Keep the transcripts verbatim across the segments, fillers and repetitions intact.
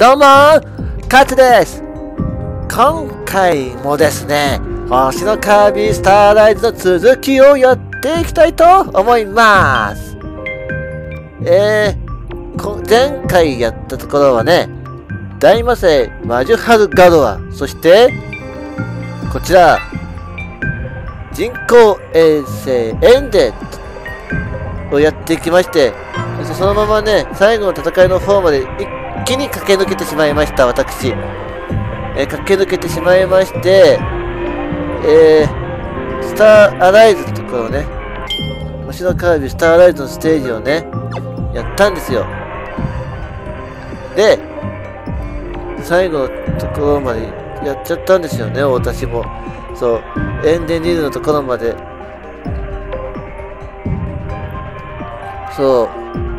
どうもカツです。今回もですね、星のカービィスターライズの続きをやっていきたいと思います。えー、前回やったところはね、大魔星マジュハルガロア、そしてこちら人工衛星エンデをやってきまして、そしてそのままね、最後の戦いの方まで一気に駆け抜けてしまいました、私。えー、駆け抜けてしまいまして、えー、スターアライズのところをね、星のカービィスターアライズのステージをね、やったんですよ。で、最後のところまでやっちゃったんですよね、私も。そう、エンデンリルのところまで。そう。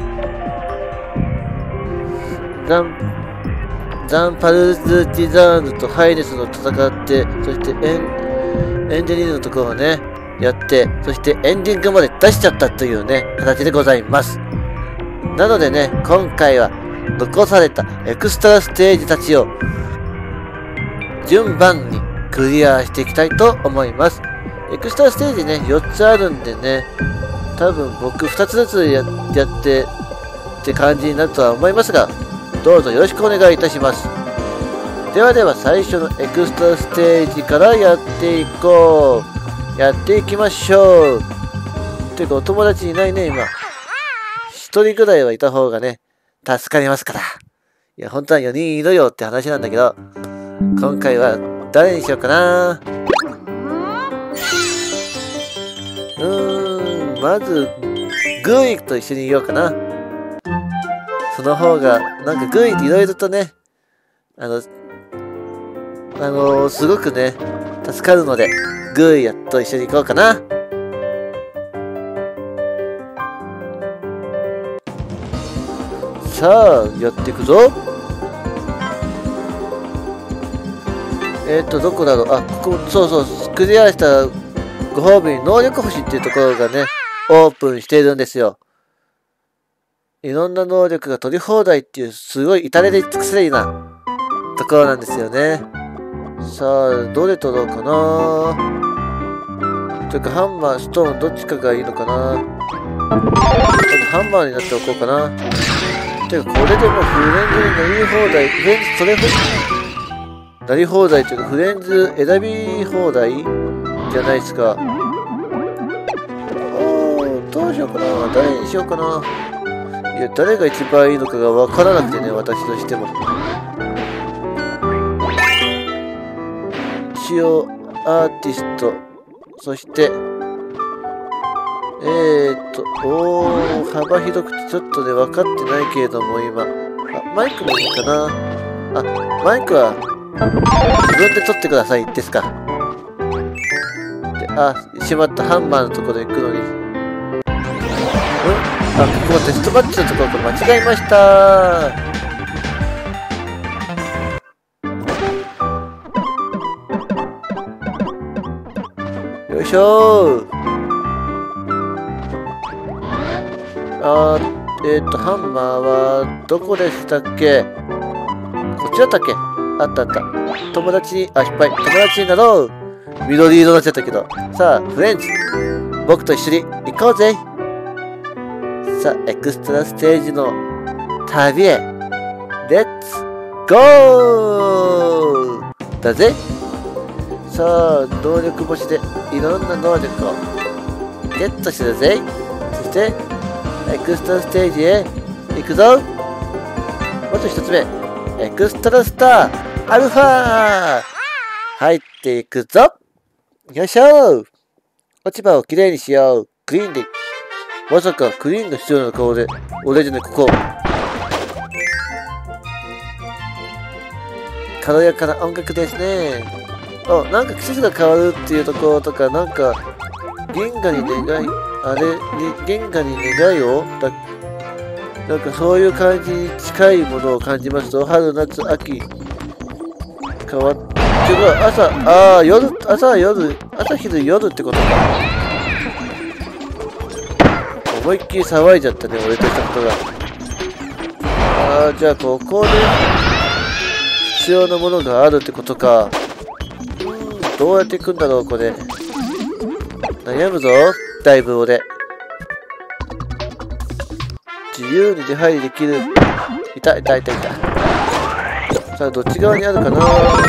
ザン、ザンパルズ・ティザーヌとハイネスの戦って、そしてエン、エンデンリルのところをね、やって、そしてエンディングまで出しちゃったというね、形でございます。なのでね、今回は残されたエクストラステージたちを順番にクリアしていきたいと思います。エクストラステージね、よっつあるんでね、多分僕ふたつずつ や, やってって感じになるとは思いますが、どうぞよろしくお願いいたします。ではでは最初のエクストラステージからやっていこう。やっていきましょう。ていうかお友達いないね、今。一人ぐらいはいた方がね、助かりますから。いや、本当はよにんいるよって話なんだけど、今回は誰にしようかな。うーん、まず、グーイと一緒にいようかな。その方が、なんかグーイっていろいろとね、あの、あのー、すごくね、助かるので、グーイやと一緒に行こうかな。さあ、やっていくぞ。えっと、どこだろう。あ、ここ、そうそう、クリアしたご褒美に能力星っていうところがね、オープンしているんですよ。いろんな能力が取り放題っていう、すごい至れり尽くせりなところなんですよね。さあ、どれ取ろうかな。というか、ハンマー、ストーン、どっちかがいいのかな。ハンマーになっておこうかな。てか、これでもうフレンズになり放題、フレンズ、それほど、なり放題というか、フレンズ選び放題じゃないですか。おー、どうしようかな。誰にしようかな。いや、誰が一番いいのかがわからなくてね、私としても。一応、アーティスト、そして、えーっと、おー、幅広くてちょっとね、分かってないけれども、今。あ、マイクもいいかな。あ、マイクは、自分で取ってください、ですか。で、あ、しまった、ハンマーのところ行くのに。ん？あ、ここテストマッチのところ、これ間違えましたー。よいしょー。あー、えっと、ハンマーは、どこでしたっけ？こっちだったっけ？あったあった。友達に、あ、失敗。友達になろう。緑色になっちゃったけど。さあ、フレンズ。僕と一緒に行こうぜ。さあ、エクストラステージの旅へ。レッツゴーだぜ。さあ、能力星でいろんな能力をゲットしてるぜ。そして、エクストラステージへ行くぞ。まず一つ目、エクストラスターアルファ入っていくぞ。よいしょ。落ち葉をきれいにしよう。クリーンで。まさかクリーンが必要なのか俺。俺じゃね、ここ。軽やかな音楽ですね。あ、なんか季節が変わるっていうところとか、なんか、銀河に願い、あれに、銀河に願いをだ、なんかそういう感じに近いものを感じますと、春、夏、秋、変わって、朝、ああ、夜、朝、夜、朝、昼、夜ってことか。思いっきり騒いじゃったね、俺としたことが。ああ、じゃあここで、 必要なものがあるってことか。うん、どうやっていくんだろう、これ。悩むぞ、だいぶ俺。自由に出入りできる。いた、いた、いた、いた。さあ、どっち側にあるかな。うん、どっ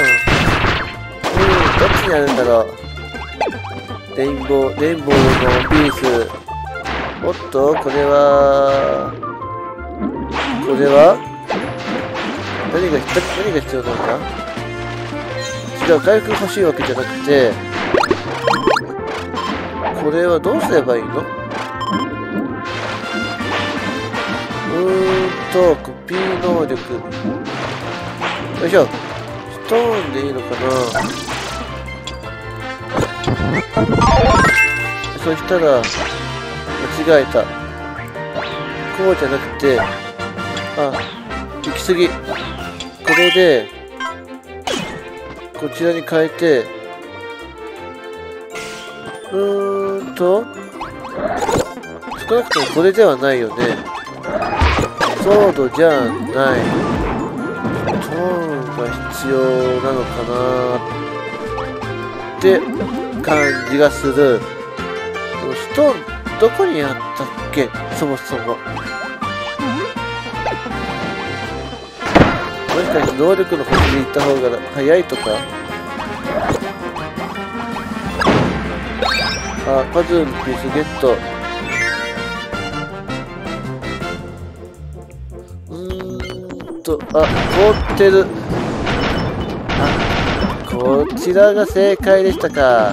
ちにあるんだろう。レインボー、レインボーのピース。おっと、これは、これは何が、何が必要なのか。違う、回復欲しいわけじゃなくて、これはどうすればいいの？うーんと、コピー能力。よいしょ。ストーンでいいのかな。そしたら、間違えた。こうじゃなくて、あ、行き過ぎ。これで、こちらに変えて、うーんと、少なくともこれではないよね。ソードじゃない。トーンが必要なのかなって感じがする。でもストーン、どこにあったっけ？そもそも。もしかして能力の星に行った方が早いとか？あ、パズルのピースゲット。うーんと、あ、凍ってる。あ、こちらが正解でしたか。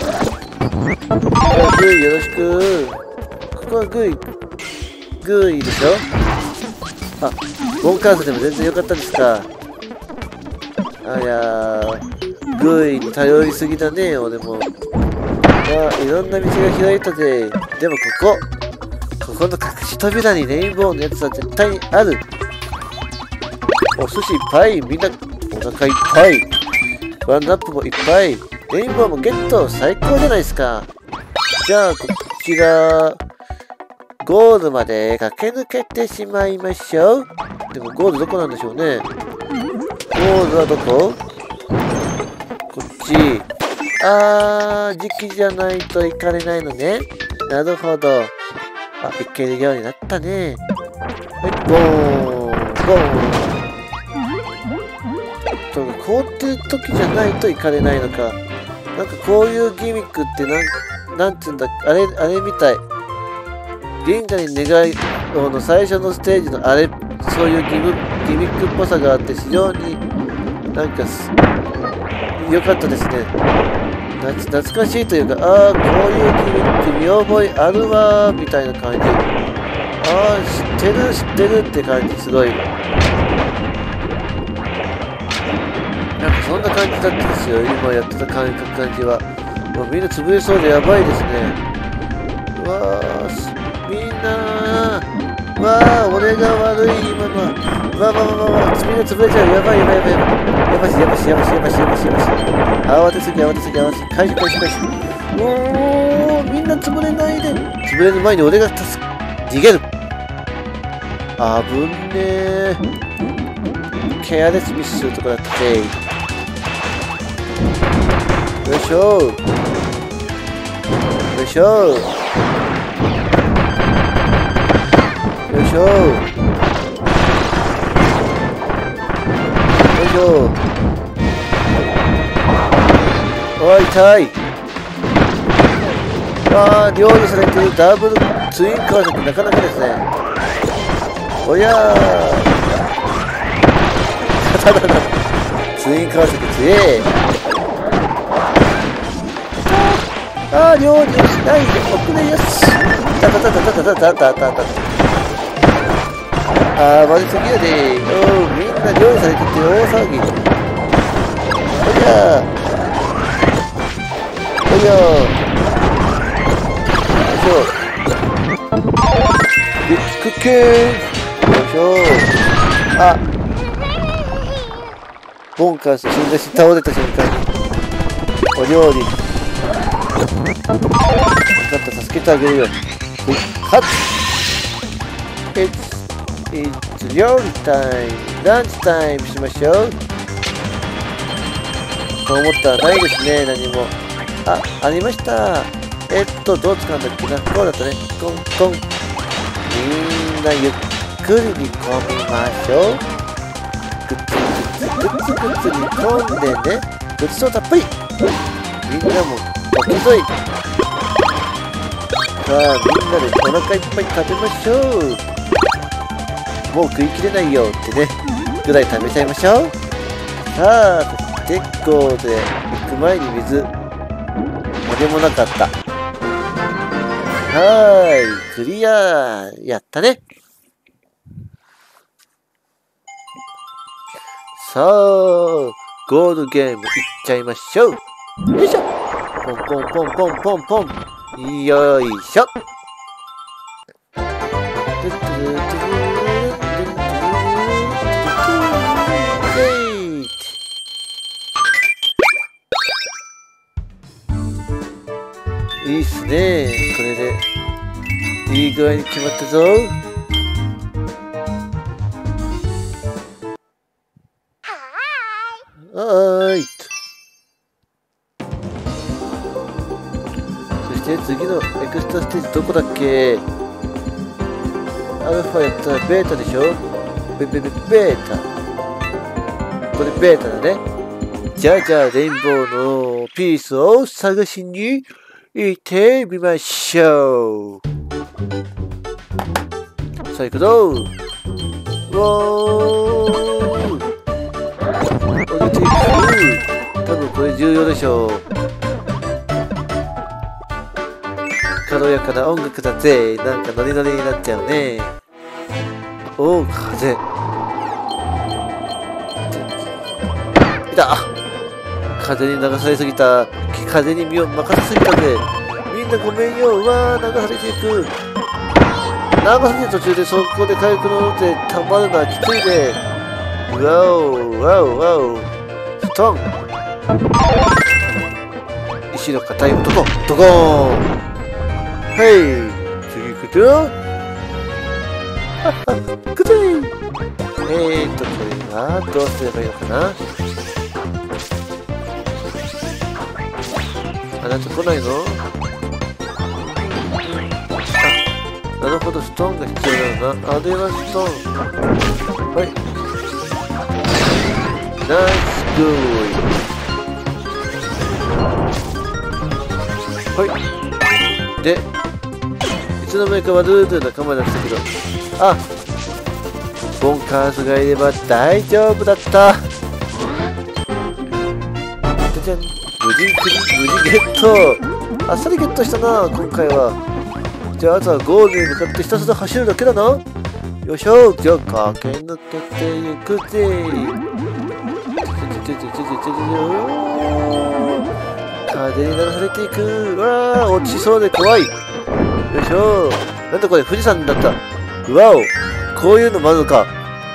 グイよろしく。ここはグイ。グイでしょ？あ、ボンカーズでも全然良かったですか。あ、いやー、グイに頼りすぎだね、俺も。あ、いろんな道が開いたぜ。でもここ、ここの隠し扉にレインボーのやつは絶対にある。お寿司いっぱい、みんなお腹いっぱい。ワンナップもいっぱい。レインボーもゲット、最高じゃないですか。じゃあ、こちら、ゴールまで駆け抜けてしまいましょう。でもゴールどこなんでしょうね。ゴールはどこ？こっち。あー、時期じゃないと行かれないのね。なるほど。あ、行けるようになったね。はい、ボーン、ボーン。と、凍ってる時じゃないと行かれないのか。なんかこういうギミックってなん、なんつうんだ、あれ、あれみたい。銀河に願いをの最初のステージのあれ、そういうギミギミックっぽさがあって非常になんか良かったですね。懐かしいというか、ああ、こういうギミック見覚えあるわーみたいな感じ。ああ、知ってる知ってるって感じ、すごい。なんかそんな感じだったんですよ、今やってた感覚感じは。もうみんな潰れそうでやばいですね。うわー、みんなー、わー、俺が悪い、今のは。わわわわわ、みんな潰れちゃう、やばいやばいやばいやばい。やばしやばしやばしやばしやばしやばし。慌てすぎ慌てすぎ慌てすぎ。開始開始開始。おー、みんな潰れないで。潰れる前に俺が助け、逃げる。あぶんねー。ケアレスミスするとこだって。よいしょー。よいしょー。よいしょー。よいしょー。おい、痛い。ああ、料理されているダブルツイン川崎、なかなかですね。おやー。ただだ、ツイン川崎強え。ああ、料理をしないで遅れやす。たたたたたたたたたた。ああ、まずすぎやで。おう、みんな料理されてて大騒ぎ。おやー。おやー。よいしょ。リッツクッキング。よいしょ。あ、ボンカース死んだし倒れた瞬間にお料理。分かった、助けてあげるよ。はっ、It's, it's 料理タイム、ランチタイムしましょう。 と思ったらないですね、何も。あ、ありました。えっと、どう使うんだっけな。こうだったね。コンコン。みんなゆっくり煮込みましょう。グツグツグツグツ煮込んでね。ごちそうたっぷり。みんなもおきぞい。さあ、みんなでお腹いっぱい食べましょう。もう食いきれないよってね。ぐらい食べちゃいましょう。さあ、そしてゴールで行く前に水。何でもなかった。はーい、クリア。やったね。さあ、ゴールゲームいっちゃいましょう。よいしょ。ポンポンポンポンポンポン。よいしょ。いいっすね。これでいい具合に決まったぞ。はーい。そして次のエクストラステージどこだっけ？アルファやったらベータでしょ？ベベベベータ。これベータだね。じゃあじゃあレインボーのピースを探しに行ってみましょう。さあ行くぞ。わー。降りていく。多分これ重要でしょう。軽やかな音楽だぜ。なんかノリノリになっちゃうね。おお、風。いた。風に流されすぎた。風に身を任せすぎたぜ。みんなごめんよ。うわー、流されていく。流されてる途中でそこで回復のってたまるのはきついね。うわお、わお、わお。ストン。石の硬い男。ドゴーン。はい。次行くよ。はっは、くぜー。えーと、これはどうすればいいのかな。あなた来ないの？あ、なるほど、ストーンが必要だな。あれはストーン。はい。ナイスグー。はい。で、いつの間にかワルードゥ仲間だったけど、あ、ボンカーズがいれば大丈夫だった。じゃじゃん。無事クリ、無事ゲット。あっさりゲットしたな、今回は。じゃあ、あとはゴールに向かってひたすら走るだけだな。よいしょ。じゃあ、駆け抜けていくぜ。風に流されていく。うわー、落ちそうで怖い。よいしょ。なんだこれ、富士山だった。うわお、こういうのもあるのか。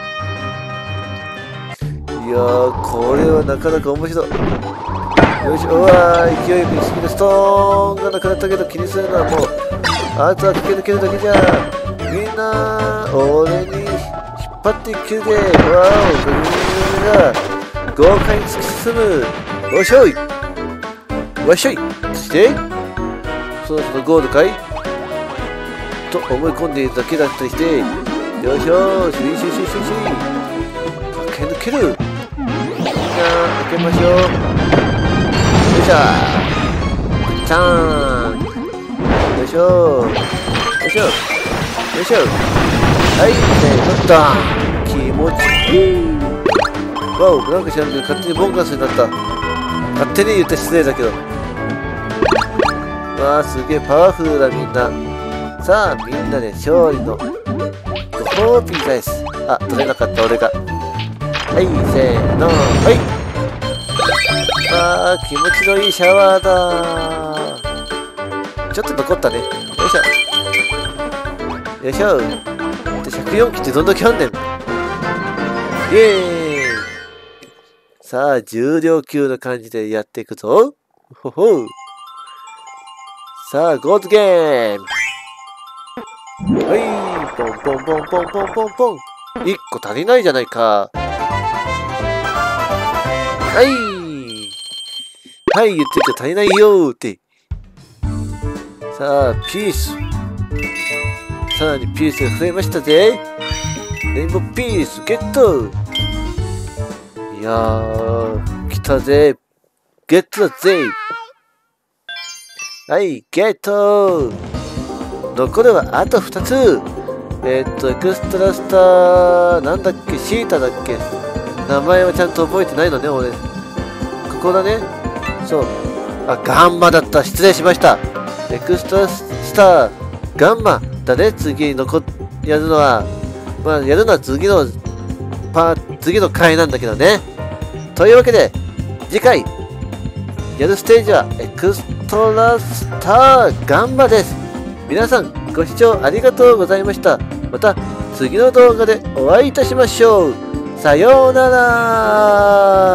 いやー、これはなかなか面白い。よいしょ。うわー、勢いよく行き過ぎてストーンがなくなったけど気にするのはもう、あとは駆け抜けるだけじゃ。みんな、俺に引っ張っていくぜ。わお、豪快に突き進む。わっしょい。わっしょい。そして、そろそろゴールかいと思い込んでいるだけだったりして、よいしょ。シュイシュイシュイシュイシュイ。駆け抜ける。みんな、開けましょう。よいしょー。ちゃーん。よいしょー。よいしょ。よいしょ。はい、せーの、ドーン。気持ちいい。わお、なんか知らんけど勝手にボンガスになった。勝手に言って失礼だけど。わあ、すげえパワフルだみんな。さあ、みんなで勝利のご褒美です。あ、取れなかった俺が。はい、せーの、はい。あー、気持ちのいいシャワーだー。ちょっと残ったね。よいしょ。よいしょ。で、ひゃくよん機ってどんだけあんねん。イエーイ。さあ、重量級の感じでやっていくぞ。ほほう。さあ、ゴールゲーム。はい。ポンポンポンポンポンポンポン。いっこ足りないじゃないか。はい。 はい言ってると足りないよーって。さあ、ピース。さらにピースが増えましたぜ。レインボーピースゲット。いやー、来たぜ。ゲットだぜ。はい、ゲット。残るはあとふたつ。えー、っと、エクストラスター、なんだっけ、シータだっけ。名前はちゃんと覚えてないのね、俺。ここだね。そう。あ、ガンマだった。失礼しました。エクストラスター、ガンマだね。次に残っ、やるのは、まあ、やるのは次の、パー、次の回なんだけどね。というわけで、次回、やるステージは、エクストラスター、ガンマです。皆さん、ご視聴ありがとうございました。また次の動画でお会いいたしましょう。さようなら。